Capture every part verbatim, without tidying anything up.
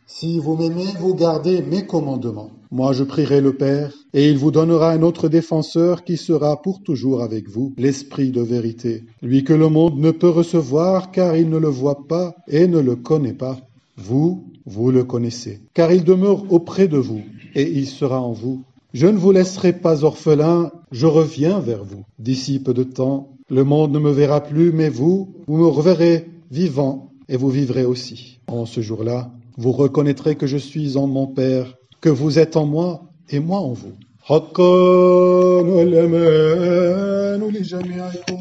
Si vous m'aimez, vous gardez mes commandements. Moi je prierai le Père, et il vous donnera un autre défenseur qui sera pour toujours avec vous, l'Esprit de vérité, lui que le monde ne peut recevoir car il ne le voit pas et ne le connaît pas. Vous, vous le connaissez, car il demeure auprès de vous, et il sera en vous. Je ne vous laisserai pas orphelin, je reviens vers vous. D'ici peu de temps, le monde ne me verra plus, mais vous, vous me reverrez vivant, et vous vivrez aussi. En ce jour-là, vous reconnaîtrez que je suis en mon Père, que vous êtes en moi et moi en vous. حقا والأمان لجميعكم.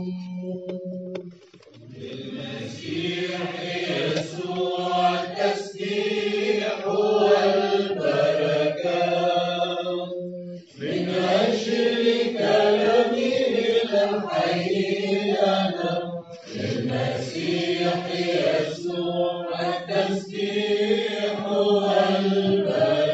بالمسيح يسوع التسبيح والبركة من أجل كلامه الحي لنا. بالمسيح يسوع التسبيح والبركة.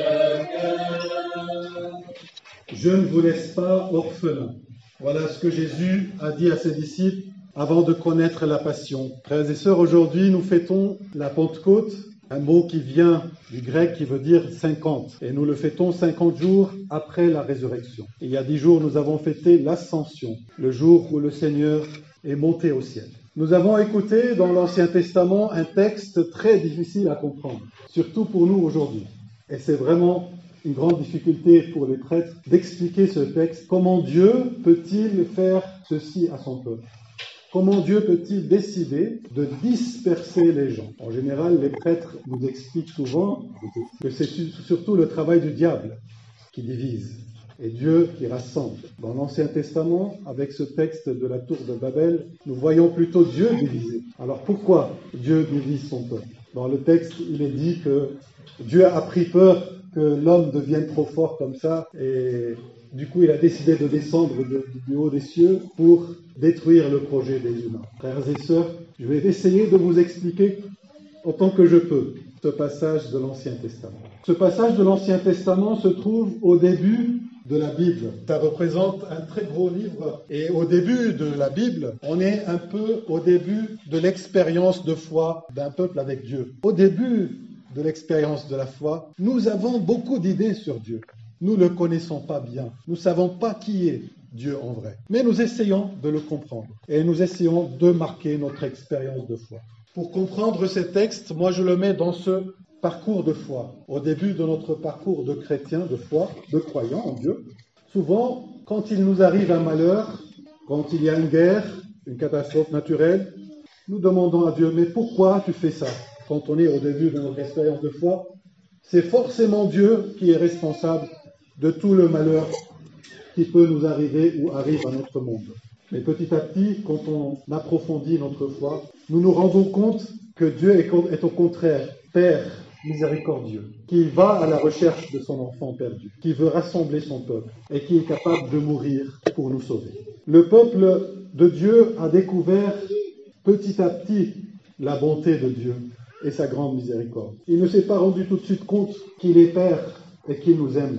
Je ne vous laisse pas orphelins. Voilà ce que Jésus a dit à ses disciples avant de connaître la passion. Frères et sœurs, aujourd'hui nous fêtons la Pentecôte, un mot qui vient du grec qui veut dire cinquante. Et nous le fêtons cinquante jours après la résurrection. Et il y a dix jours, nous avons fêté l'Ascension, le jour où le Seigneur est monté au ciel. Nous avons écouté dans l'Ancien Testament un texte très difficile à comprendre, surtout pour nous aujourd'hui. Et c'est vraiment une grande difficulté pour les prêtres d'expliquer ce texte. Comment Dieu peut-il faire ceci à son peuple? Comment Dieu peut-il décider de disperser les gens? En général, les prêtres nous expliquent souvent que c'est surtout le travail du diable qui divise et Dieu qui rassemble. Dans l'Ancien Testament, avec ce texte de la tour de Babel, nous voyons plutôt Dieu diviser. Alors pourquoi Dieu divise son peuple? Dans le texte, il est dit que Dieu a pris peur que l'homme devienne trop fort comme ça, et du coup il a décidé de descendre de, du haut des cieux pour détruire le projet des humains. Frères et sœurs, je vais essayer de vous expliquer autant que je peux ce passage de l'Ancien Testament. Ce passage de l'Ancien Testament se trouve au début de la Bible. Ça représente un très gros livre, et au début de la Bible, on est un peu au début de l'expérience de foi d'un peuple avec Dieu. Au début de l'expérience de la foi, nous avons beaucoup d'idées sur Dieu. Nous ne le connaissons pas bien. Nous ne savons pas qui est Dieu en vrai. Mais nous essayons de le comprendre. Et nous essayons de marquer notre expérience de foi. Pour comprendre ces textes, moi je le mets dans ce parcours de foi. Au début de notre parcours de chrétien, de foi, de croyant en Dieu, souvent, quand il nous arrive un malheur, quand il y a une guerre, une catastrophe naturelle, nous demandons à Dieu, mais pourquoi tu fais ça? Quand on est au début de notre expérience de foi, c'est forcément Dieu qui est responsable de tout le malheur qui peut nous arriver ou arrive à notre monde. Mais petit à petit, quand on approfondit notre foi, nous nous rendons compte que Dieu est au contraire Père miséricordieux, qui va à la recherche de son enfant perdu, qui veut rassembler son peuple et qui est capable de mourir pour nous sauver. Le peuple de Dieu a découvert petit à petit la bonté de Dieu et sa grande miséricorde. Il ne s'est pas rendu tout de suite compte qu'il est Père et qu'il nous aime.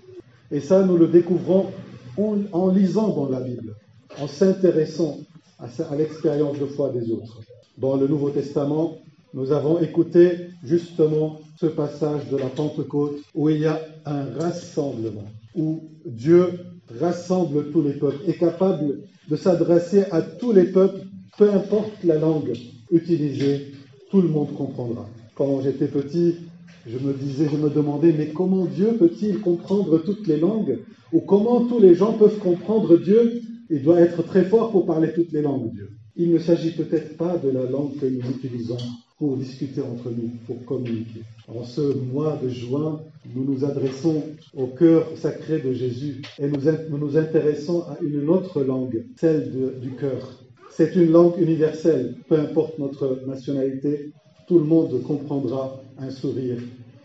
Et ça, nous le découvrons en, en lisant dans la Bible, en s'intéressant à, à l'expérience de foi des autres. Dans le Nouveau Testament, nous avons écouté justement ce passage de la Pentecôte où il y a un rassemblement, où Dieu rassemble tous les peuples, est capable de s'adresser à tous les peuples, peu importe la langue utilisée, tout le monde comprendra. Quand j'étais petit, je me disais, je me demandais, mais comment Dieu peut-il comprendre toutes les langues? Ou comment tous les gens peuvent comprendre Dieu? Il doit être très fort pour parler toutes les langues, Dieu. Il ne s'agit peut-être pas de la langue que nous utilisons pour discuter entre nous, pour communiquer. En ce mois de juin, nous nous adressons au cœur sacré de Jésus et nous nous, nous intéressons à une autre langue, celle de, du cœur. C'est une langue universelle, peu importe notre nationalité, tout le monde comprendra un sourire,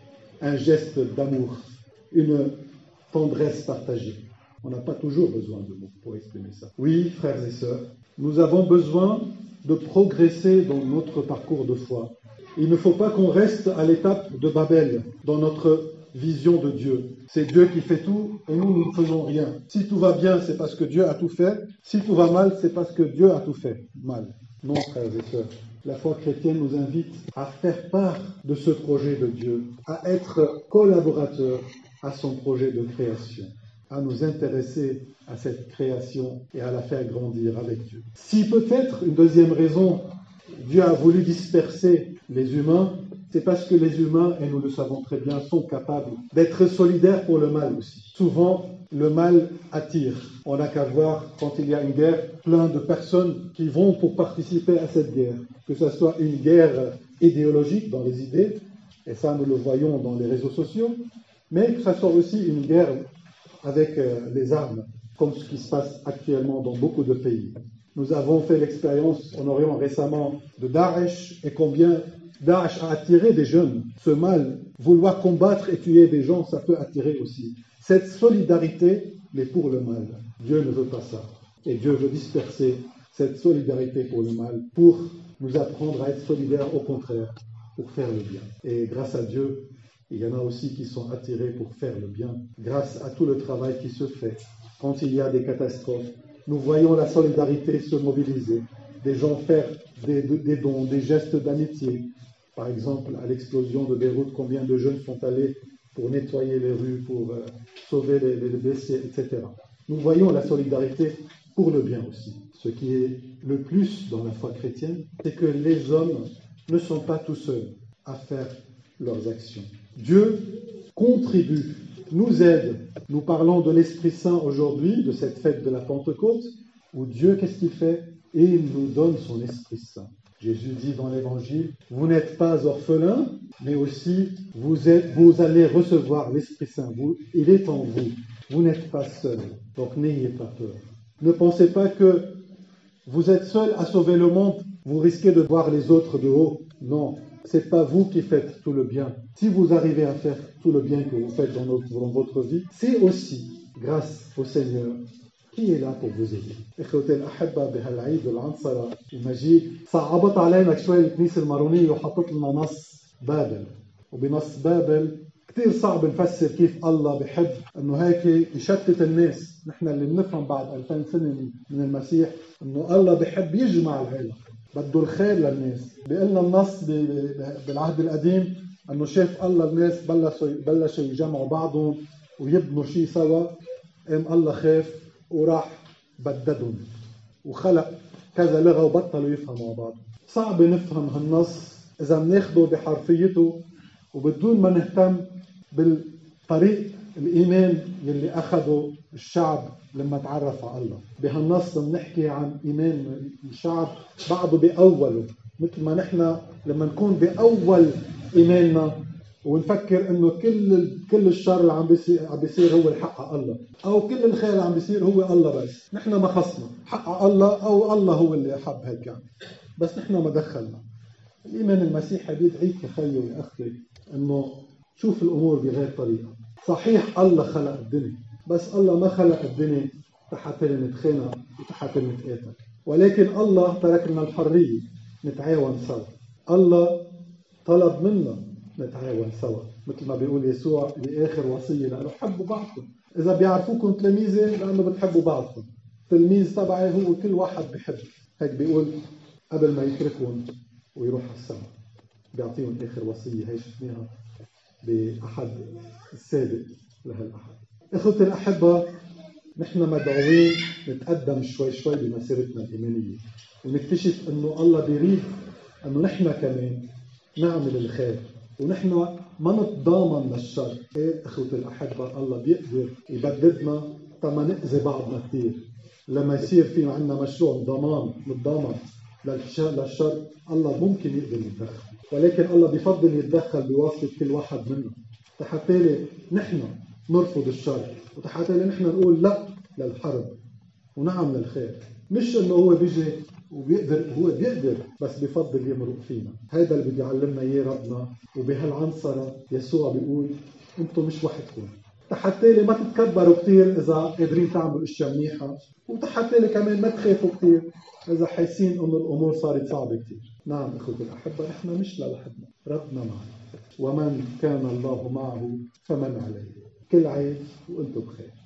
un geste d'amour, une tendresse partagée. On n'a pas toujours besoin de mots pour exprimer ça. Oui, frères et sœurs, nous avons besoin de progresser dans notre parcours de foi. Il ne faut pas qu'on reste à l'étape de Babel dans notre vision de Dieu. C'est Dieu qui fait tout et nous, nous ne faisons rien. Si tout va bien, c'est parce que Dieu a tout fait. Si tout va mal, c'est parce que Dieu a tout fait mal. Non, frères et sœurs. La foi chrétienne nous invite à faire part de ce projet de Dieu, à être collaborateurs à son projet de création, à nous intéresser à cette création et à la faire grandir avec Dieu. Si peut-être une deuxième raison, Dieu a voulu disperser les humains, c'est parce que les humains, et nous le savons très bien, sont capables d'être solidaires pour le mal aussi. Souvent, le mal attire. On n'a qu'à voir, quand il y a une guerre, plein de personnes qui vont pour participer à cette guerre. Que ce soit une guerre idéologique dans les idées, et ça nous le voyons dans les réseaux sociaux, mais que ce soit aussi une guerre avec euh, les armes, comme ce qui se passe actuellement dans beaucoup de pays. Nous avons fait l'expérience en Orient récemment de Daesh et combien Daesh a attiré des jeunes. Ce mal, vouloir combattre et tuer des gens, ça peut attirer aussi. Cette solidarité, mais pour le mal. Dieu ne veut pas ça. Et Dieu veut disperser cette solidarité pour le mal, pour nous apprendre à être solidaires au contraire, pour faire le bien. Et grâce à Dieu, il y en a aussi qui sont attirés pour faire le bien, grâce à tout le travail qui se fait. Quand il y a des catastrophes, nous voyons la solidarité se mobiliser, des gens faire des, des dons, des gestes d'amitié. Par exemple, à l'explosion de Beyrouth, combien de jeunes sont allés pour nettoyer les rues, pour euh, sauver les, les blessés, et cetera. Nous voyons la solidarité pour le bien aussi. Ce qui est le plus dans la foi chrétienne, c'est que les hommes ne sont pas tout seuls à faire leurs actions. Dieu contribue, nous aide. Nous parlons de l'Esprit Saint aujourd'hui, de cette fête de la Pentecôte, où Dieu, qu'est-ce qu'il fait? Et il nous donne son Esprit Saint. Jésus dit dans l'Évangile, vous n'êtes pas orphelins, mais aussi vous, êtes, vous allez recevoir l'Esprit Saint. Vous, il est en vous. Vous n'êtes pas seuls. Donc n'ayez pas peur. Ne pensez pas que vous êtes seuls à sauver le monde. Vous risquez de voir les autres de haut. Non, c'est pas vous qui faites tout le bien. Si vous arrivez à faire tout le bien que vous faites dans, notre, dans votre vie, c'est aussi grâce au Seigneur qui est là pour vous aider. إخوتي الأحبة بهالعيد العنصرة المجيد صعبت علينا شوي الكنيسة المارونية وحطت لنا نص بابل وبنص بابل كثير صعب نفسر كيف الله بحب انه هيك يشتت الناس. نحن اللي بنفهم بعد ألفين سنة من المسيح انه الله بحب يجمع العالم، بده الخير للناس. بيقلنا النص بالعهد القديم انه شاف الله الناس بلشوا بلشوا يجمعوا بعضهم ويبنوا شيء سوا، قام الله خاف وراح بددهم وخلق كذا لغة وبطلوا يفهموا بعض. صعب نفهم هالنص إذا بناخده بحرفيته وبدون ما نهتم بالطريق الإيمان يلي أخذه الشعب لما تعرف على الله. بهالنص بنحكي عن إيمان الشعب بعضه بأوله، مثل ما نحن لما نكون بأول إيماننا ونفكر انه كل كل الشر اللي عم بيصير عم بيصير هو الحق على الله، او كل الخير اللي عم بيصير هو الله بس. نحن ما خصنا حق على الله او الله هو اللي حب هيك يعني. بس نحن ما دخلنا. الايمان المسيحي بيدعيك يا خيي ويا اختي انه شوف الامور بغير طريقه. صحيح الله خلق الدنيا، بس الله ما خلق الدنيا حتى نتخانق وحتى نتقاتل، ولكن الله ترك لنا الحريه نتعاون سوا. الله طلب منا نتعاون سوا، مثل ما بيقول يسوع بآخر وصية لأنه حبوا بعضكم. إذا بيعرفوكم تلاميذي لأنه بتحبوا بعضكم. تلميذ تبعي هو كل واحد بحب. هيك بيقول قبل ما يتركهم ويروح على السماء بيعطيهم آخر وصية. هي شفناها بأحد السابق لهالأحد. إخوتي الأحبة، نحن مدعوين نتقدم شوي شوي بمسيرتنا الإيمانية ونكتشف إنه الله بيريد إنه نحن كمان نعمل الخير ونحن ما نتضامن للشر. ايه اخوتي الاحبه، الله بيقدر يبددنا تما نأذي بعضنا كثير. لما يصير في عندنا مشروع ضمان نتضامن للشر، الله ممكن يقدر يتدخل، ولكن الله بيفضل يتدخل بواسطه كل واحد منا حتى نحن نرفض الشر وحتى نحن نقول لا للحرب ونعم للخير. مش انه هو بيجي وبيقدر، هو بيقدر بس بفضل يمرق فينا. هذا اللي بده يعلمنا اياه ربنا. وبهالعنصره يسوع بيقول انتم مش وحدكم، حتى لي ما تتكبروا كثير اذا قادرين تعملوا اشياء منيحه، وحتى لي كمان ما تخافوا كثير اذا حاسين انه الامور صارت صعبه كثير. نعم اخوتي الاحبه، نحن مش لوحدنا، ربنا معنا، ومن كان الله معه فمن عليه. كل عيد وانتم بخير.